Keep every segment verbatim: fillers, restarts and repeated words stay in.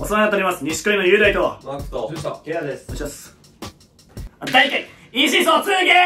世話になっております。錦織の雄大とマークとケアです。 お願いします。第一回意思疎通ゲーム。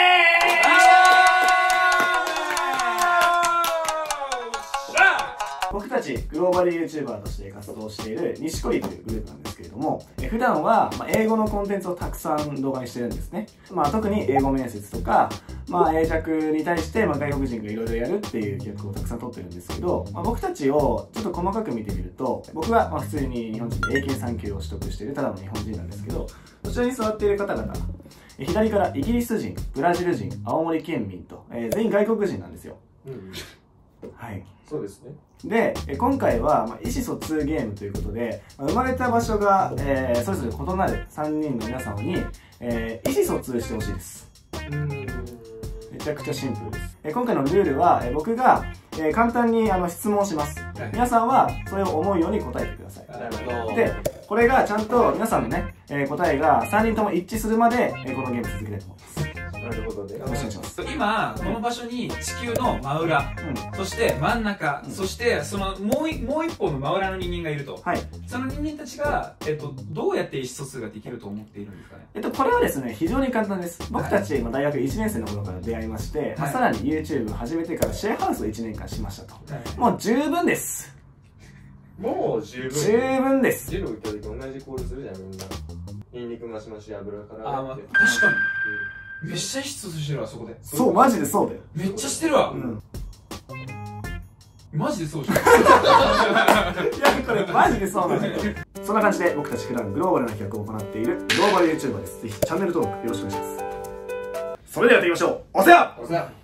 僕たちグローバル YouTuber として活動している錦織というグループなんですけれども、え普段はまあ英語のコンテンツをたくさん動画にしてるんですね。まあ、特に英語面接とか、まあ、英弱に対してまあ外国人がいろいろやるっていう企画をたくさん撮ってるんですけど、まあ、僕たちをちょっと細かく見てみると、僕はまあ普通に日本人で エーケーさん 級を取得しているただの日本人なんですけど、こちらに座っている方々、左からイギリス人、ブラジル人、青森県民と、えー、全員外国人なんですよ。うん、はい。 そうですね。 で、今回は、まあ、意思疎通ゲームということで、まあ、生まれた場所が、えー、それぞれ異なるさんにんの皆様に、えー、意思疎通してほしいです。めちゃくちゃシンプルです。えー、今回のルールは、えー、僕が、えー、簡単にあの質問します。はい、皆さんはそれを思うように答えてください。なるほど。で、これがちゃんと皆さんのね、えー、答えがさんにんとも一致するまで、えー、このゲーム続けたいと思います。 なるほどね。 よろしくお願いします。 今この場所に地球の真裏、うん、そして真ん中、うん、そしてそのもういもう一方の真裏の人間がいると、はい、その人間たちが、えっと、どうやって意思疎通ができると思っているんですかね。 えっと、これはですね、非常に簡単です。僕たち、はい、大学いちねん生の頃から出会いまして、はい、まあ、さらに YouTube を始めてからシェアハウスをいちねんかんしましたと、はい、もう十分です。 もう十分十分です。 ジロー行った時同じコールするじゃん、みんな。ニンニク増し増し油からあ、まあ、確かに、うん、めっちゃ意思疎通してるわ、そこで。 そう、マジでそうだよ。 めっちゃしてるわ。うん。マジでそうじゃん。いや、これマジでそうなんだよ。そんな感じで僕たち普段グローバルな企画を行っているグローバル YouTuber です。ぜひチャンネル登録よろしくお願いします。それではやっていきましょう。お世話お世話。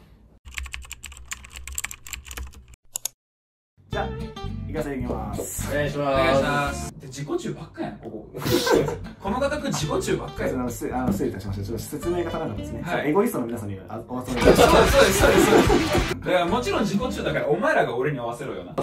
じゃあ、行かせていきます。 お願いします。 お願いします。自己中ばっかやん、ここ。この方くん自己中ばっかやん。 あの、失礼いたしました。ちょっと説明が足らなかったですね。 はい、 エゴイストの皆さんにはお集めそうです、そうです、そうです。だからもちろん自己中だから、お前らが俺に合わせろよな。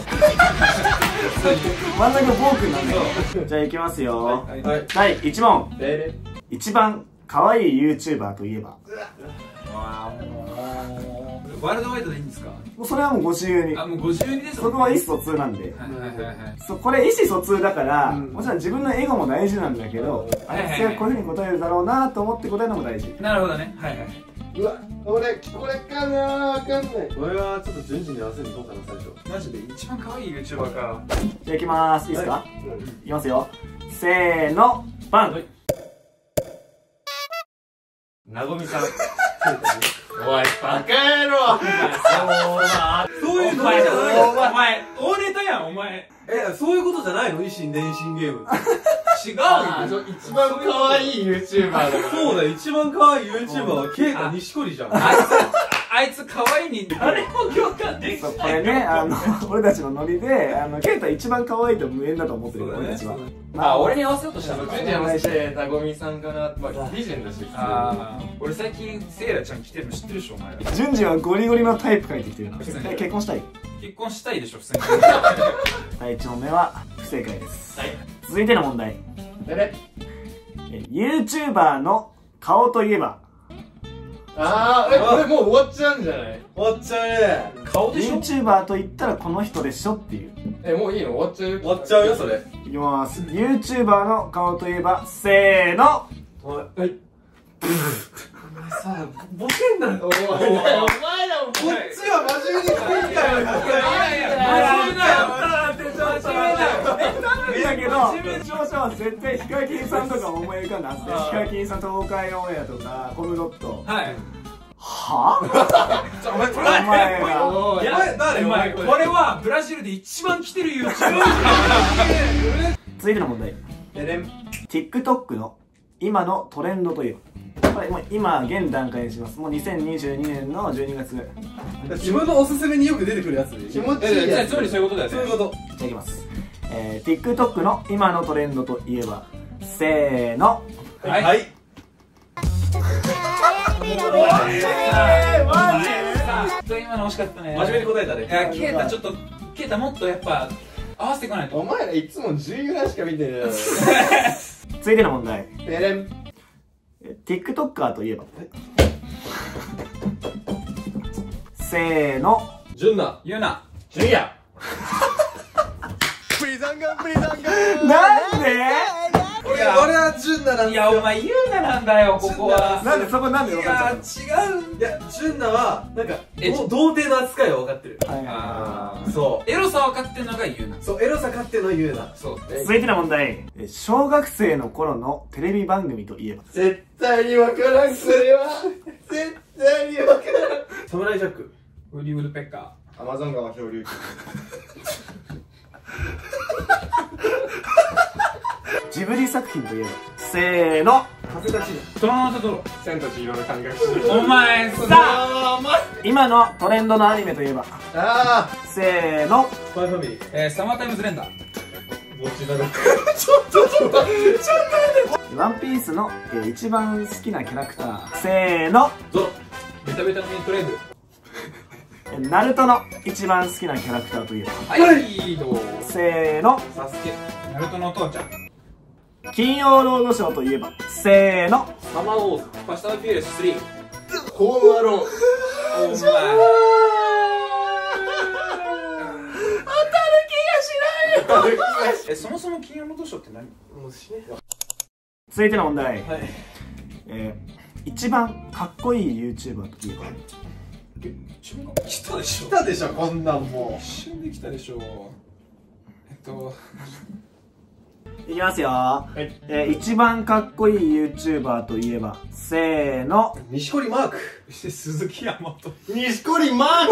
真ん中ボー君なんで。じゃあ行きますよ。はいはい、だいいち問。一番可愛い YouTuber といえば。 わー、もう。ワールドワイドでいいんですか？ もうそれはもうご自由に。 あ、もうご自由にです。 そこは意思疎通なんで。そう、これ意思疎通だから、うん、もちろん自分のエゴも大事なんだけど、あいつがこういうふうに答えるだろうなと思って答えるのも大事。 なるほどね。はいはい。 うわ、俺、これかなー、わかんない。これはちょっと順次に合わせにいこうかな、最初。 マジで一番可愛い YouTuber か。 じゃあ行きまーす。いいですか？はい、いきますよ。せーの、バン！はい、 なごみさん。おい、バカ野郎！ そういうことじゃない。お前、大ネタやん、お前。 え、そういうことじゃないの？維新伝心ゲーム。 違うよ。 一番可愛い YouTuber だから。 そうだよ、一番可愛い YouTuber はケイか錦織じゃん。 あいつ可愛いに誰も共感できない。 これね、あの、俺たちのノリで、あの、ケイタ一番可愛いと無縁だと思ってるから、俺たちは。 まあ、俺に合わせようとしたのか。 順次合わせて、なごみさんかな。まあ、美人だし。 ああ、俺最近、セイラちゃん来てるの知ってるでしょ、お前ら。 順次はゴリゴリのタイプ書いてきてるな。結婚したい？ 結婚したいでしょ、普通に。 だいいち問目は不正解です。はい。続いての問題。 誰 ？YouTuber の顔といえば？ ああ、え、これもう終わっちゃうんじゃない？ 終わっちゃうね。 顔でしょ？ YouTuber と言ったらこの人でしょっていう。 え、もういいの？終わっちゃう？ 終わっちゃうよ、それ。 いきます。YouTuber の顔といえば、せーの。はい。 お前さ、ボケんなよ。 お前らもこっちは真面目に聞いたよ。いやいや、真面目だよ。 真面目だよ。だけど、視聴者は絶対ヒカキンさんとか思い浮かんだはずで、ヒカキンさん東海オンエアとか、コムドット。はい。はぁ？ お前、これお前は。いや、誰お前、これはブラジルで一番来てる YouTuber。 続いての問題。TikTok の今のトレンドといえば？これもう今現段階にします。もうにせんにじゅうにねんのじゅうにがつ。 自分のおすすめによく出てくるやつで気持ちいいやつ。 つまりそういうことだよね。 そういうこと。 じゃあいきます。えー、TikTok の今のトレンドといえば、せーの。 はい。はい。 マジ？今の惜しかったね。 真面目に答えたね。 いや、ケイタちょっと、ケイタもっとやっぱ合わせていかないと。 お前らいつもじゅうぐらいしか見てねえだろ。 続いての問題。 ペレン。 TikToker といえば？せーの。 ジュンナ。 ユナ。 ジュンヤ。 プリザンガンプリザンガン。 なんで？ 奈なんいやお前優奈なんだよここは。 なんでそこなんで分かっちゃっ違う。いや純奈はなんか童貞の扱いは分かってる。 たの？はいはそうエロさ分かってんのが優奈。 そうエロさ勝っての言うな。 そうい。続いての問題。え小学生の頃のテレビ番組といえば？ 絶対に分からん。それは絶対に分からん。サムライジャック。 ウリウルペッカアマゾン川漂流記。 ジブリ作品といえば？せーの。 風立ちぬ。 ー。トロノトトロ。 千と千尋の感覚してる。 お前さあ今のトレンドのアニメといえば？ あせーの。 スパイファミリー。 えー、サマータイムズレンダー。 ぼっちだろ。 ワンピースの、えー一番好きなキャラクター。せーの。 ゾロ。 ベタベタのミッドレイブ。 えナルトの一番好きなキャラクターといえば？ はいどう。 せーの。 サスケ。 ナルトのお父ちゃん。 金曜ロードショーといえば？せーの。 サマーウォーズ。 ファストアンフィーレススリー。 ホームアローン。 お前え、そもそも金曜ロードショーって何？ もう死ね。 続いての問題。 はい。 えー一番かっこいい YouTuber といえば？ 自分が来たでしょ。 来たでしょこんなんも一瞬できたでしょ。えっといきますよ。 う。はい。 えー一番かっこいい YouTuber といえば？せーの。 錦織マーク。 鈴木山本。 錦織マーク。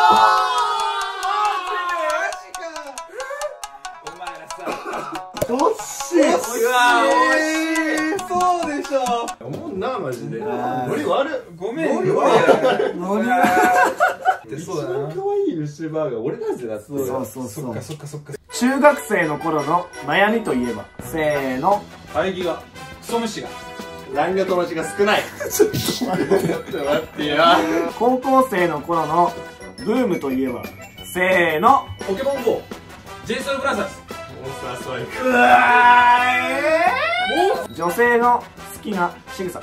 お前らさ。 どっしー。 うわ惜しい。そうでしょ。思うなマジで。ノリ悪い。 ごめん。 ノリ悪い。 ノリってそうだな。 一番可愛い YouTuber が俺なんですよな。そうそうそうそうそっか。そっかそっか。 中学生の頃の悩みといえば？せーの。 喘ぎが。 クソ虫が。 ランガ友達が少ない。ちょっと待って。ちょっと待ってよ。 高校生の頃のブームといえば？せーの。 ポケモン ゴー。 ジェイソンブラザーズ。 モンスターストライク。 うわー、女性の好きな仕草。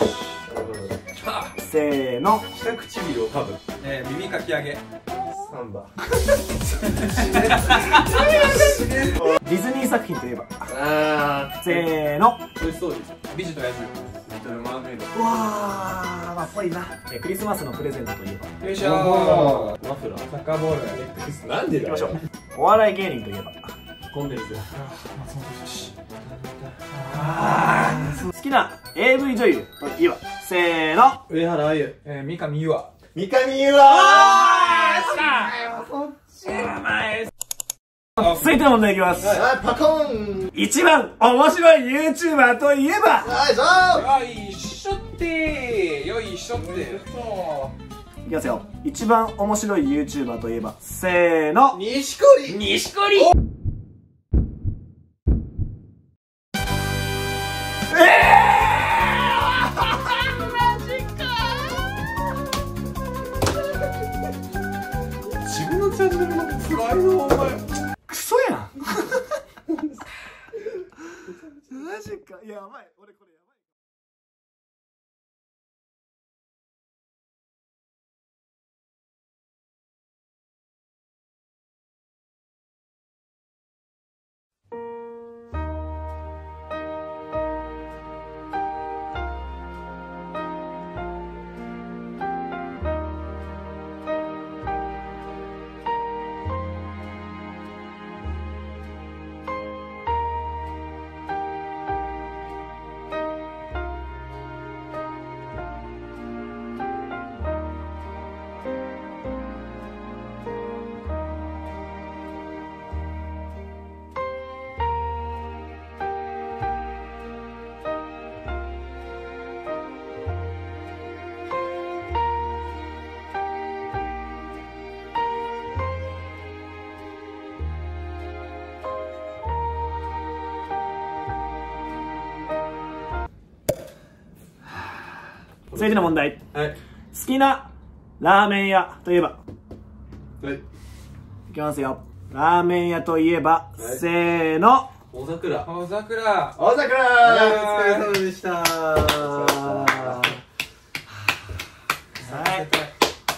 せーの。 下唇を噛む。 えー、耳かき上げ。 サンバ。 ディズニー作品といえば？ あせーの。 トイストーリー。 美女と野獣。 リトルマーメイド。 うわー、まあっぽいな。えクリスマスのプレゼントといえば？ よいしょー。 マフラー。 サッカーボール。 なんでだよ。 行きましょう。お笑い芸人といえば？ コンデンス。 松本人志。 好きな エーブイ 女優といえば？せーの。 上原あゆ。 えー、三上優愛。 三上優愛。 お前。 続いての問題いきます。 はい、パコーン。 一番面白い YouTuber といえば？ よいしょ。 よいしょってー。よいしょってー。 いきますよ。一番面白い YouTuber といえば？せーの。 錦織。 錦織。 自分のチャンネルのつらいのお前。 クソやん。マジか。いや、やばい。俺これやばい。続いての問題。 はい。 好きなラーメン屋といえば？ はい。 いきますよ。ラーメン屋といえば？ はい、 せーの。 大桜。 大桜。 大桜。お疲れ様でした。 はい。